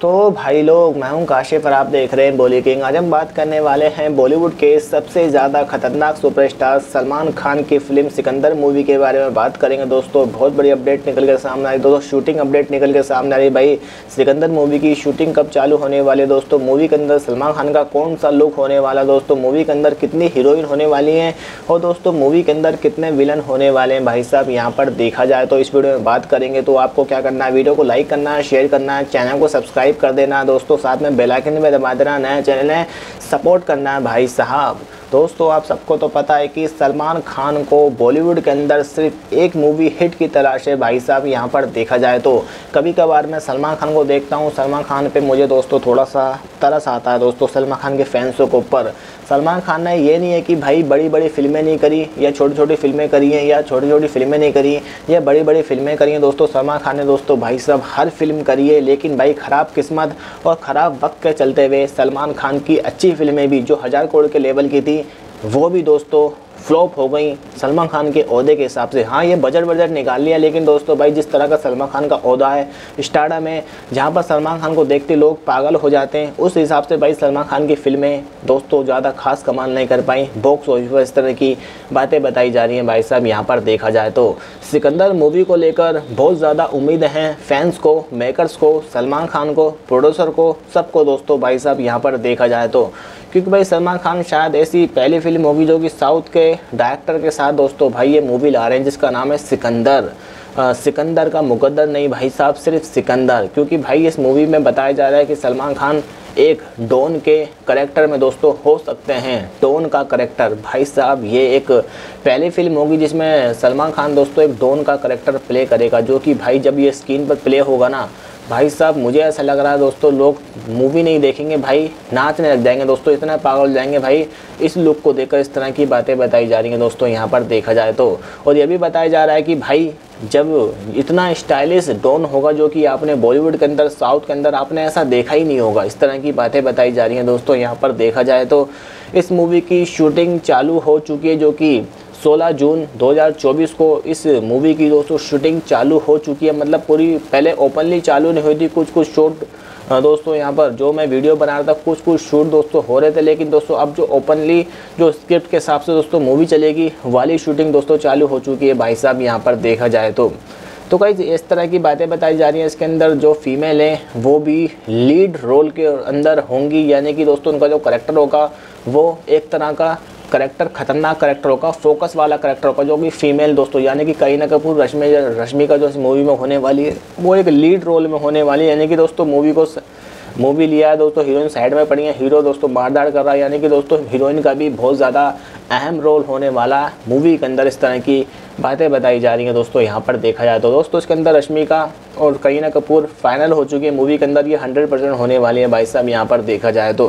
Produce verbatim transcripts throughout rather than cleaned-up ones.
तो भाई लोग, मैं हूं काशिफ और आप देख रहे हैं बॉली किंग। आज हम बात करने वाले हैं बॉलीवुड के सबसे ज़्यादा खतरनाक सुपरस्टार सलमान खान की फिल्म सिकंदर मूवी के बारे में बात करेंगे। दोस्तों बहुत बड़ी अपडेट निकल के सामने आई। दोस्तों शूटिंग अपडेट निकल के सामने आ रही। भाई सिकंदर मूवी की शूटिंग कब चालू होने वाली? दोस्तों मूवी के अंदर सलमान खान का कौन सा लुक होने वाला? दोस्तों मूवी के अंदर कितनी हीरोइन होने वाली हैं और दोस्तों मूवी के अंदर कितने विलन होने वाले हैं? भाई साहब यहाँ पर देखा जाए तो इस वीडियो में बात करेंगे। तो आपको क्या करना है, वीडियो को लाइक करना है, शेयर करना है, चैनल को सब्सक्राइब कर देना दोस्तों, साथ में बेल आइकन में दबा देना। नया चैनल है, सपोर्ट करना है भाई साहब। दोस्तों आप सबको तो पता है कि सलमान खान को बॉलीवुड के अंदर सिर्फ एक मूवी हिट की तलाश है भाई साहब। यहाँ पर देखा जाए तो कभी कभार मैं सलमान खान को देखता हूँ, सलमान खान पे मुझे दोस्तों थोड़ा सा तरस आता है दोस्तों, सलमान खान के फैंसों के ऊपर। सलमान खान ने ये नहीं है कि भाई बड़ी बड़ी फिल्में नहीं करी या छोटी छोटी फिल्में करी हैं या छोटी छोटी फिल्में नहीं करी या बड़ी बड़ी फिल्में करी हैं। दोस्तों सलमान खान ने दोस्तों भाई साहब हर फिल्म करी है, लेकिन भाई ख़राब किस्मत और ख़राब वक्त के चलते हुए सलमान खान की अच्छी फिल्में भी जो हज़ार करोड़ के लेवल की थी वो भी दोस्तों फ्लॉप हो गई सलमान खान के ओहदे के हिसाब से। हाँ ये बजट बजट निकाल लिया, लेकिन दोस्तों भाई जिस तरह का सलमान खान का ओहदा है, स्टारडम है, जहाँ पर सलमान खान को देखते लोग पागल हो जाते हैं, उस हिसाब से भाई सलमान खान की फिल्में दोस्तों ज़्यादा खास कमाल नहीं कर पाई। बॉक्स ऑफिस पर इस तरह की बातें बताई जा रही हैं भाई साहब। यहाँ पर देखा जाए तो सिकंदर मूवी को लेकर बहुत ज़्यादा उम्मीद हैं फैंस को, मेकर्स को, सलमान खान को, प्रोड्यूसर को, सबको दोस्तों भाई साहब यहाँ पर देखा जाए तो। क्योंकि भाई सलमान खान शायद ऐसी पहली फिल्म होगी जो कि साउथ के डायरेक्टर के साथ दोस्तों भाई ये मूवी ला रहे हैं जिसका नाम है सिकंदर। आ, सिकंदर का मुकद्दर नहीं भाई साहब, सिर्फ सिकंदर। क्योंकि भाई इस मूवी में बताया जा रहा है कि सलमान खान एक डॉन के करेक्टर में दोस्तों हो सकते हैं। डॉन का करेक्टर भाई साहब, ये एक पहली फिल्म होगी जिसमें सलमान खान दोस्तों एक डॉन का करेक्टर प्ले करेगा, जो कि भाई जब ये स्क्रीन पर प्ले होगा ना भाई साहब मुझे ऐसा लग रहा है दोस्तों लोग मूवी नहीं देखेंगे भाई, नाचने लग जाएंगे दोस्तों, इतना पागल हो जाएंगे भाई इस लुक को देखकर। इस तरह की बातें बताई जा रही हैं दोस्तों यहाँ पर देखा जाए तो। और ये भी बताया जा रहा है कि भाई जब इतना स्टाइलिश डॉन होगा जो कि आपने बॉलीवुड के अंदर, साउथ के अंदर आपने ऐसा देखा ही नहीं होगा। इस तरह की बातें बताई जा रही हैं दोस्तों यहाँ पर देखा जाए तो। इस मूवी की शूटिंग चालू हो चुकी है, जो कि सोलह जून दो हज़ार चौबीस को इस मूवी की दोस्तों शूटिंग चालू हो चुकी है। मतलब पूरी पहले ओपनली चालू नहीं हुई थी, कुछ कुछ शूट दोस्तों यहाँ पर जो मैं वीडियो बना रहा था कुछ कुछ शूट दोस्तों हो रहे थे, लेकिन दोस्तों अब जो ओपनली जो स्क्रिप्ट के हिसाब से दोस्तों मूवी चलेगी वाली शूटिंग दोस्तों चालू हो चुकी है भाई साहब यहाँ पर देखा जाए तो। तो कई इस तरह की बातें बताई जा रही हैं। इसके अंदर जो फीमेल हैं वो भी लीड रोल के अंदर होंगी, यानी कि दोस्तों उनका जो करेक्टर होगा वो एक तरह का करेक्टर, खतरनाक करेक्टर होगा, फोकस वाला करेक्टर होगा, जो कि फीमेल दोस्तों यानी कि करीना कपूर, रश्मि रश्मि का जो इस मूवी में होने वाली है वो एक लीड रोल में होने वाली है। यानी कि दोस्तों मूवी को मूवी लिया है दोस्तों, हीरोइन साइड में पड़ी है, हीरो दोस्तों मारदार कर रहा है, यानी कि दोस्तों हीरोइन का भी बहुत ज़्यादा अहम रोल होने वाला मूवी के अंदर। इस तरह की बातें बताई जा रही हैं दोस्तों यहाँ पर देखा जाए तो। दोस्तों इसके अंदर रश्मि का और करीना कपूर फाइनल हो चुकी है मूवी के अंदर, ये हंड्रेड परसेंट होने वाली है भाई साहब यहाँ पर देखा जाए तो।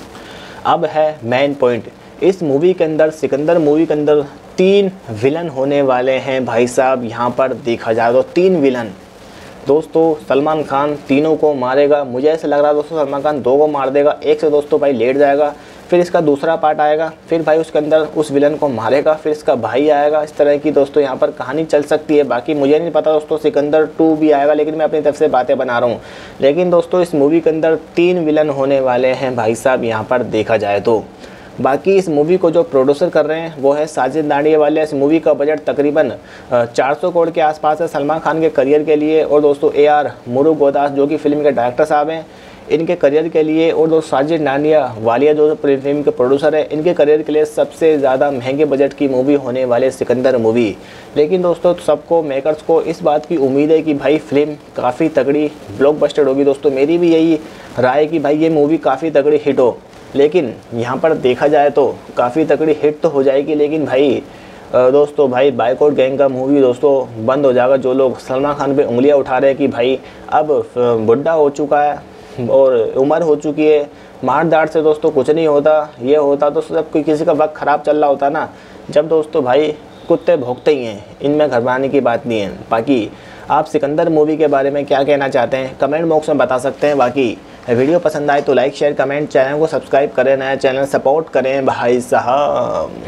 अब है मेन पॉइंट, इस मूवी के अंदर, सिकंदर मूवी के अंदर तीन विलन होने वाले हैं भाई साहब यहाँ पर देखा जाए तो। तीन विलन दोस्तों, सलमान खान तीनों को मारेगा। मुझे ऐसा लग रहा है दोस्तों सलमान खान दो को मार देगा, एक से दोस्तों भाई लेट जाएगा, फिर इसका दूसरा पार्ट आएगा, फिर भाई उसके अंदर उस विलन को मारेगा, फिर इसका भाई आएगा। इस तरह की दोस्तों यहाँ पर कहानी चल सकती है। बाकी मुझे नहीं पता दोस्तों सिकंदर टू भी आएगा, लेकिन मैं अपनी तरफ से बातें बना रहा हूँ। लेकिन दोस्तों इस मूवी के अंदर तीन विलन होने वाले हैं भाई साहब यहाँ पर देखा जाए तो। बाकी इस मूवी को जो प्रोड्यूसर कर रहे हैं वो है साजिद नाडियावाला। इस मूवी का बजट तकरीबन चार सौ करोड़ के आसपास है सलमान खान के करियर के लिए। और दोस्तों ए आर मुरुगदास जो कि फिल्म के डायरेक्टर साहब हैं, इनके करियर के लिए, और दोस्तों साजिद नाडियावाला जो फिल्म के प्रोड्यूसर है, इनके करियर के लिए सबसे ज़्यादा महंगे बजट की मूवी होने वाले सिकंदर मूवी। लेकिन दोस्तों सबको, मेकर्स को इस बात की उम्मीद है कि भाई फिल्म काफ़ी तगड़ी ब्लॉकबस्टर होगी। दोस्तों मेरी भी यही राय है कि भाई ये मूवी काफ़ी तगड़ी हिट हो। लेकिन यहाँ पर देखा जाए तो काफ़ी तगड़ी हिट तो हो जाएगी, लेकिन भाई दोस्तों भाई बाइकआउट गैंग का मूवी दोस्तों बंद हो जाएगा। जो लोग सलमान खान पे उंगलियां उठा रहे हैं कि भाई अब बुढ़ा हो चुका है और उम्र हो चुकी है, मार दाड़ से दोस्तों कुछ नहीं होता, ये होता तो सब किसी का वक्त ख़राब चल रहा होता ना, जब दोस्तों भाई कुत्ते भौंकते ही हैं, इनमें घबराने की बात नहीं है। बाकी आप सिकंदर मूवी के बारे में क्या कहना चाहते हैं कमेंट बॉक्स में बता सकते हैं। बाकी वीडियो पसंद आए तो लाइक शेयर कमेंट, चैनल को सब्सक्राइब करें, नया चैनल सपोर्ट करें भाई साहब।